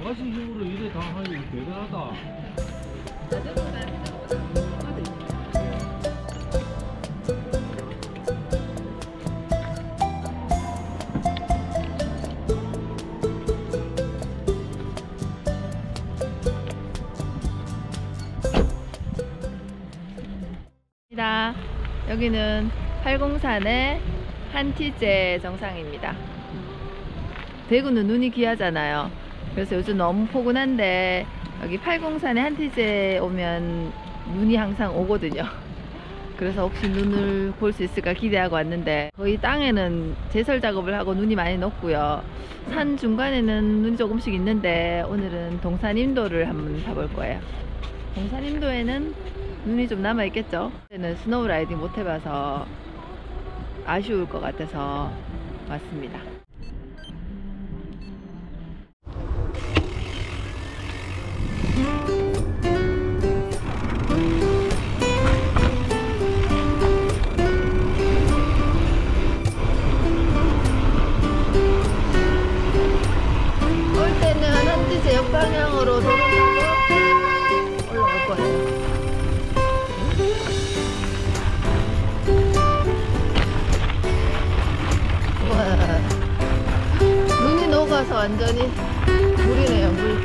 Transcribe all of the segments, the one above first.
아가씨 힘으로 이래 다 하니 대단하다. 여기는 팔공산의 한티제 정상입니다. 대구는 눈이 귀하잖아요. 그래서 요즘 너무 포근한데 여기 팔공산의 한티제 오면 눈이 항상 오거든요. 그래서 혹시 눈을 볼 수 있을까 기대하고 왔는데 거의 땅에는 제설 작업을 하고 눈이 많이 녹고요. 산 중간에는 눈이 조금씩 있는데 오늘은 동산임도를 한번 가볼 거예요. 동산임도에는 눈이 좀 남아있겠죠? 저는 스노우 라이딩 못 해봐서 아쉬울 것 같아서 왔습니다. 올 때는 한티제 역방향으로 도로 타고 올라갈 거예요. 눈이 녹아서 완전히 물이네요, 물.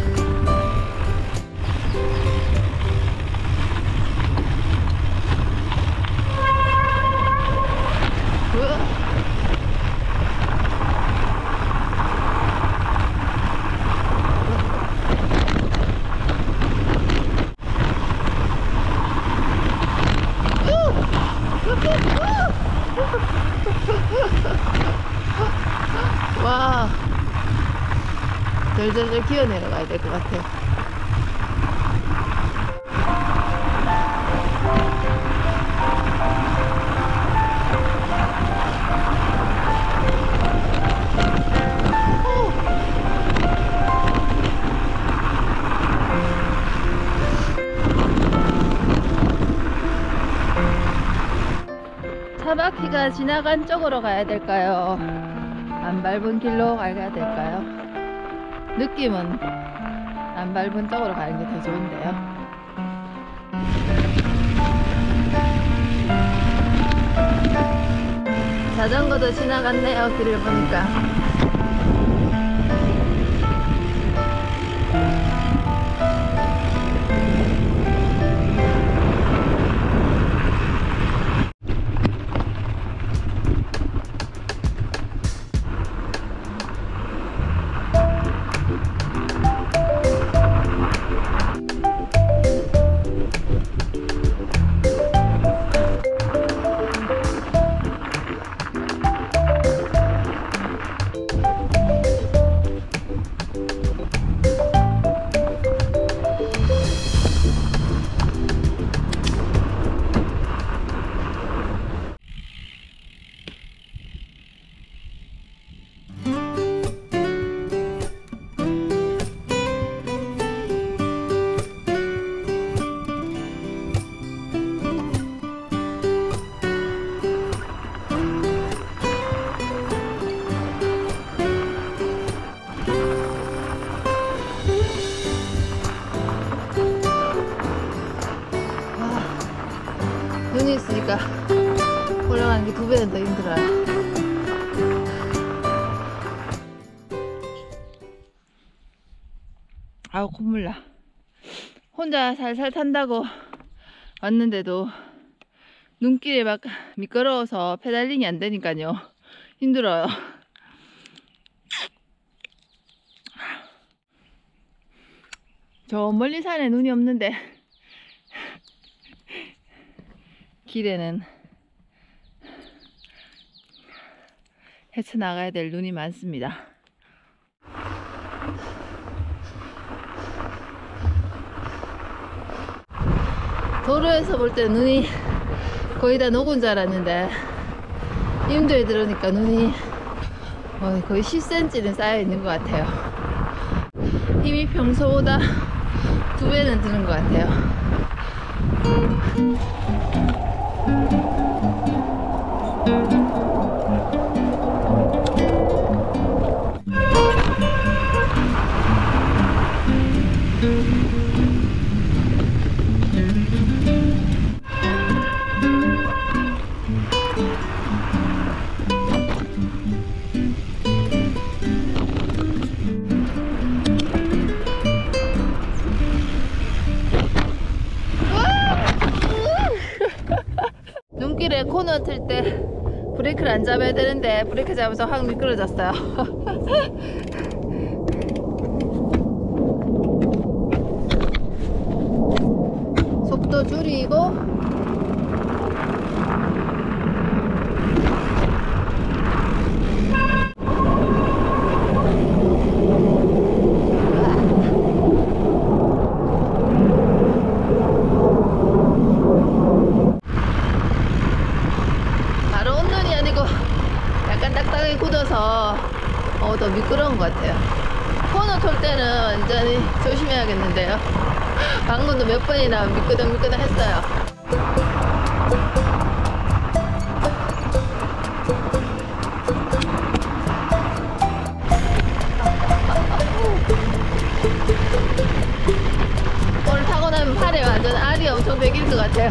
와, 절절절 기어 내려가야 될 것 같아요. 차 바퀴가 지나간 쪽으로 가야 될까요? 안 밟은 길로 가야 될까요? 느낌은 안 밟은 쪽으로 가는 게 더 좋은데요. 자전거도 지나갔네요, 길을 보니까. 눈이 있으니까 올라가는 게 2배는 더 힘들어요. 아우, 콧물 나. 혼자 살살 탄다고 왔는데도 눈길이 막 미끄러워서 페달링이 안 되니까요. 힘들어요. 저 멀리 산에 눈이 없는데 길에는 헤쳐나가야 될 눈이 많습니다. 도로에서 볼 때 눈이 거의 다 녹은 줄 알았는데 임도에 들어오니까 눈이 거의 10cm는 쌓여 있는 것 같아요. 힘이 평소보다 2배는 드는 것 같아요. 갓길에 코너 틀 때 브레이크를 안 잡아야 되는데 브레이크 잡아서 확 미끄러졌어요. 속도 줄이고 바로 온눈이 아니고 약간 딱딱하게 굳어서 더 미끄러운 것 같아요. 코너 돌 때는 완전히 조심해야겠는데요. 방금도 몇 번이나 미끄덩미끄덩 했어요. 오늘 타고 나면 팔에 완전 알이 엄청 배길 것 같아요.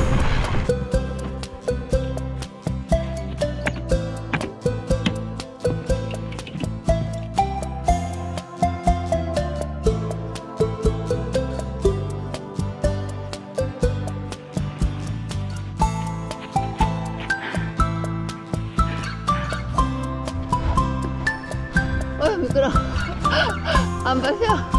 미끄러. 안 밟혀.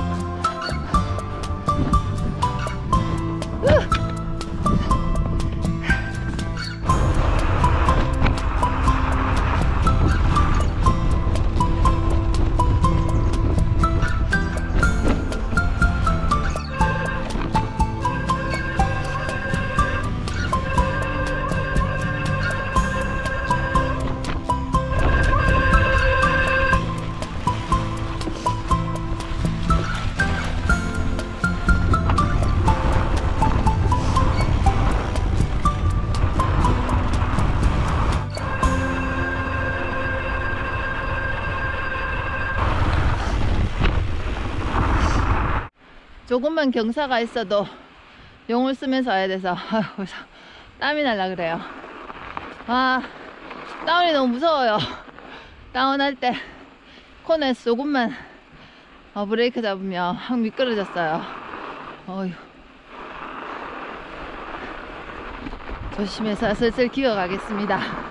조금만 경사가 있어도 용을 쓰면서 와야 돼서 땀이 날라 그래요. 아, 다운이 너무 무서워요. 다운할 때 코너에서 조금만 브레이크 잡으면 확 미끄러졌어요. 어휴. 조심해서 슬슬 기어가겠습니다.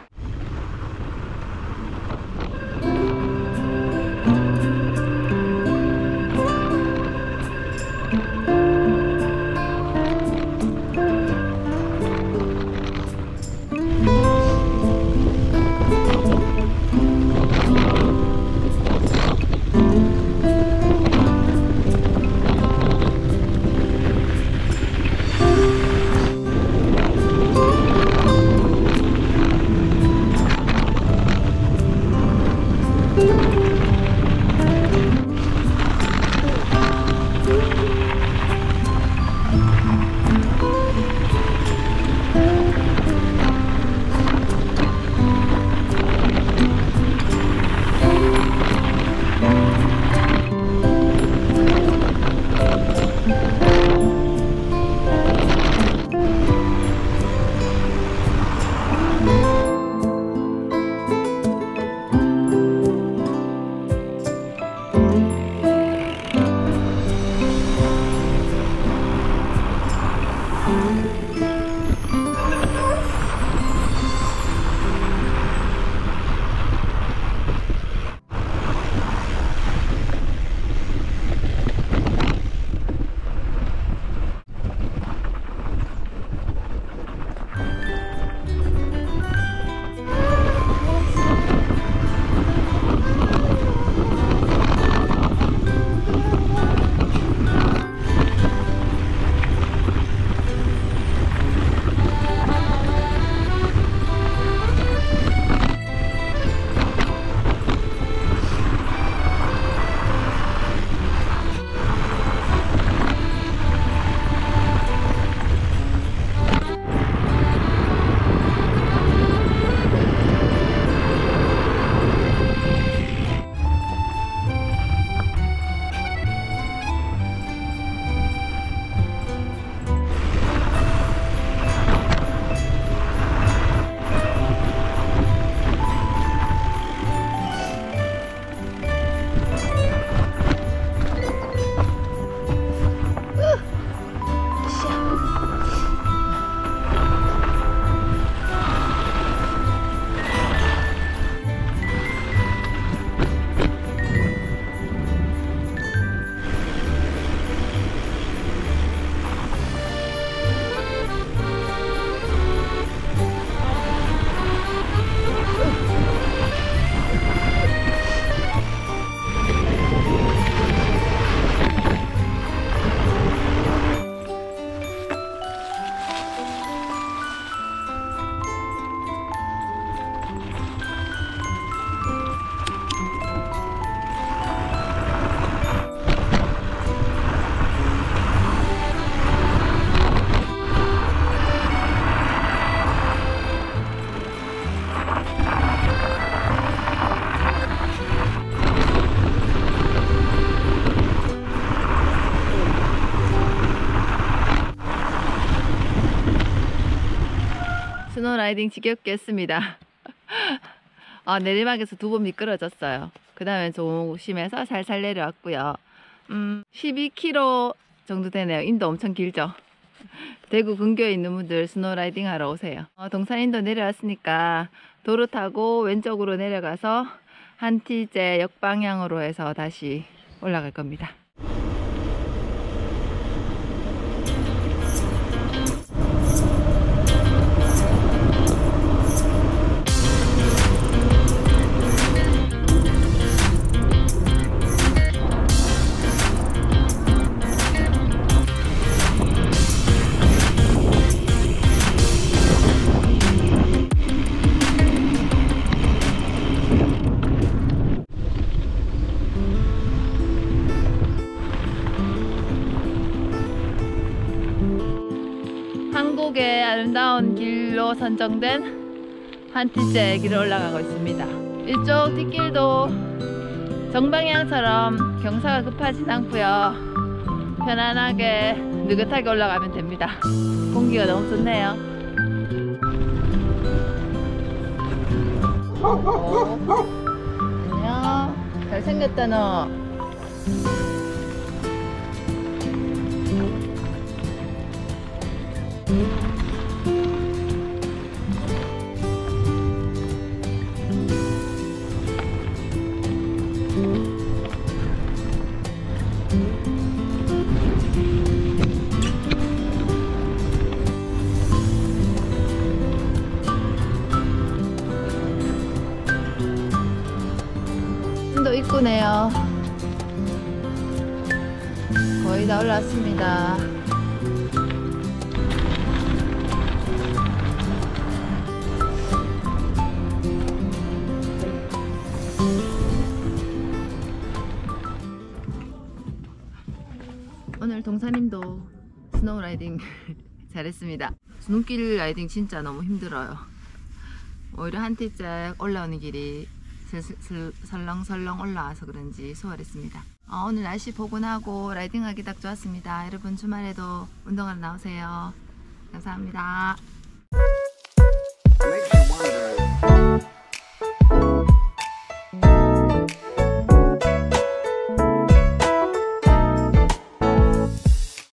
스노우 라이딩 지겹게 했습니다. 내리막에서 2번 미끄러졌어요. 그 다음에 조심해서 살살 내려왔고요. 12km 정도 되네요. 인도 엄청 길죠. 대구 근교에 있는 분들 스노우 라이딩 하러 오세요. 동산인도 내려왔으니까 도로 타고 왼쪽으로 내려가서 한티제 역방향으로 해서 다시 올라갈 겁니다. 한국의 아름다운 길로 선정된 한티제 길을 올라가고 있습니다. 이쪽 뒷길도 정방향처럼 경사가 급하진 않고요. 편안하게 느긋하게 올라가면 됩니다. 공기가 너무 좋네요. 안녕. 잘생겼다 너. 인도 입구네요. 거의 다 올라왔습니다. 오늘 동사님도 스노우 라이딩 잘했습니다. 눈길 라이딩 진짜 너무 힘들어요. 오히려 한티제 올라오는 길이 설렁설렁 올라와서 그런지 수월했습니다. 오늘 날씨 포근하고 라이딩하기 딱 좋았습니다. 여러분 주말에도 운동하러 나오세요. 감사합니다.